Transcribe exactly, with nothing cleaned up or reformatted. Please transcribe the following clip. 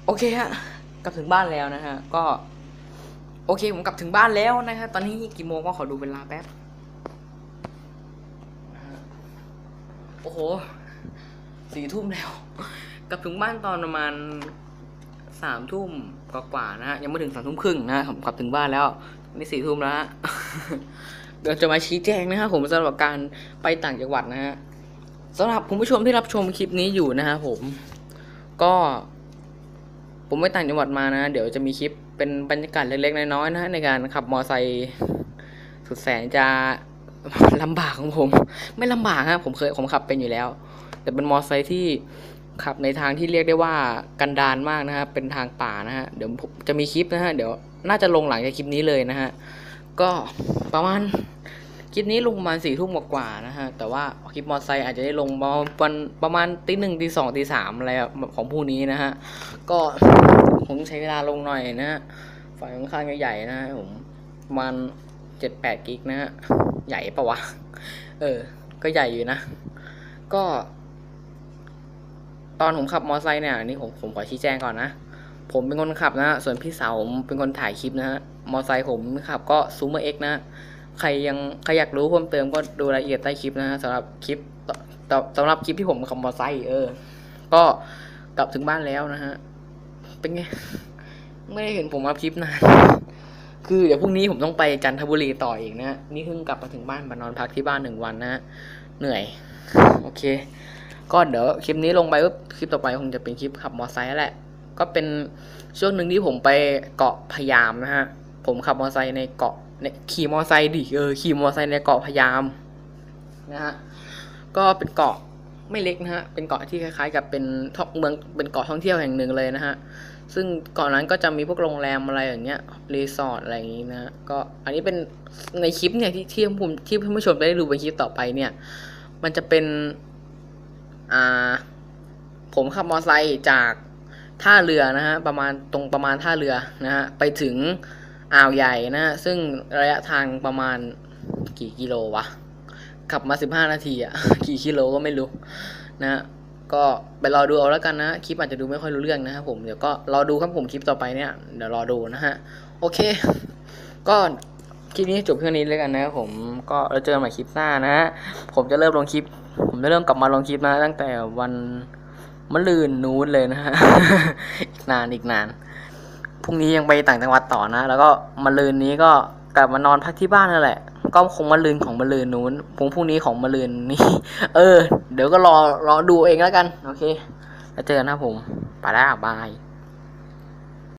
โอเคฮะกลับถึงบ้านแล้วนะฮะก็โอเคผมกลับถึงบ้านแล้วนะฮะตอนนี้กี่โมงก็ขอดูเวลาแป๊บโอ้โหสี่ทุ่มแล้วกลับถึงบ้านตอนประมาณสามทุ่มกว่าๆนะฮะยังไม่ถึงสามทุ่มครึ่งนะฮะผมกลับถึงบ้านแล้วนี่สี่ทุ่มแล้วฮะเดี๋ยวจะมาชี้แจงนะฮะผมสำหรับการไปต่างจังหวัดนะฮะสำหรับคุณผู้ชมที่รับชมคลิปนี้อยู่นะฮะผมก็ผมไปต่างจังหวัดมานะเดี๋ยวจะมีคลิปเป็นบรรยากาศเล็กๆน้อยๆนะฮะในการขับมอไซค์สุดแสนจะลำบากของผมไม่ลำบากฮะผมเคยผมขับเป็นอยู่แล้วแต่เป็นมอไซค์ที่ขับในทางที่เรียกได้ว่ากันดารมากนะฮะเป็นทางป่านะฮะเดี๋ยวจะมีคลิปนะฮะเดี๋ยวน่าจะลงหลังจากคลิปนี้เลยนะฮะก็ประมาณคลิปนี้ลงประมาณสี่ทุ่มกว่าๆนะฮะแต่ว่าคลิปมอไซค์อาจจะได้ลงประมาณประมาณตีหนึ่งตีสองตีสามอะไรของพวกนี้นะฮะก็ผมใช้เวลาลงหน่อยนะฮะไฟค่อนข้างใหญ่ๆนะฮะผมประมาณเจ็ดแปดกิกนะฮะใหญ่ปะวะเออก็ใหญ่อยู่นะก็ตอนผมขับมอไซค์เนี่ยนี่ผมผมขอชี้แจงก่อนนะผมเป็นคนขับนะส่วนพี่สาวผมเป็นคนถ่ายคลิปนะฮะมอไซค์ผมขับก็ซูเมอร์เอ็กซ์นะใครยังใครอยากรู้เพิ่มเติมก็ดูรายละเอียดใต้คลิปนะฮะสำหรับคลิปสำหรับคลิปที่ผมขับมอไซค์เออก็กลับถึงบ้านแล้วนะฮะเป็นไงไม่ได้เห็นผมมาคลิปนานคือเดี๋ยวพรุ่งนี้ผมต้องไปจันทบุรีต่ออีกนะนี่เพิ่งกลับมาถึงบ้านมานอนพักที่บ้านหนึ่งวันนะเหนื่อยโอเคก็เดี๋ยวคลิปนี้ลงไปปุ๊บคลิปต่อไปคงจะเป็นคลิปขับมอไซค์แหละก็เป็นช่วงหนึ่งที่ผมไปเกาะพะยามนะฮะผมขับมอไซค์ในเกาะในขี่มอไซค์ดิเออขี่มอไซค์ในเกาะพะยามนะฮะก็เป็นเกาะไม่เล็กนะฮะเป็นเกาะที่คล้ายๆกับเป็นท่องเมืองเป็นเกาะท่องเที่ยวแห่งหนึ่งเลยนะฮะซึ่งเกาะนั้นก็จะมีพวกโรงแรมอะไรอย่างเงี้ยรีสอร์ทอะไรอย่างงี้นะก็อันนี้เป็นในคลิปเนี่ยที่ที่ผมที่ท่านผู้ชมได้ดูในคลิปต่อไปเนี่ยมันจะเป็นอ่าผมขับมอไซค์จากท่าเรือนะฮะประมาณตรงประมาณท่าเรือนะฮะไปถึงอ่าวใหญ่นะฮะซึ่งระยะทางประมาณกี่กิโลวะขับมาสิบห้านาทีอะกี่กิโลก็ไม่รู้นะก็ไปรอดูเอาแล้วกันนะคลิปอาจจะดูไม่ค่อยรู้เรื่องนะครับผมเดี๋ยวก็รอดูครับผมคลิปต่อไปเนี่ยเดี๋ยวรอดูนะฮะโอเคก็คลิปนี้จบเพียงนี้เลยกันนะครับผมก็เราเจอกันใหม่คลิปหน้านะฮะผมจะเริ่มลงคลิปผมจะเริ่มกลับมาลงคลิปนะตั้งแต่วันมะรืนนู้นเลยนะฮะ อีกนานอีกนานพรุ่งนี้ยังไปต่างจังหวัดต่อนะแล้วก็มะรืนนี้ก็กลับมานอนพักที่บ้านนั่นแหละก็คงมะรืนของมะรืนนู้นพรุ่งพรุ่งนี้ของมะรืนนี้เออเดี๋ยวก็รอรอดูเองแล้วกันโอเคแล้วเจอกันนะผมไปแล้วบาย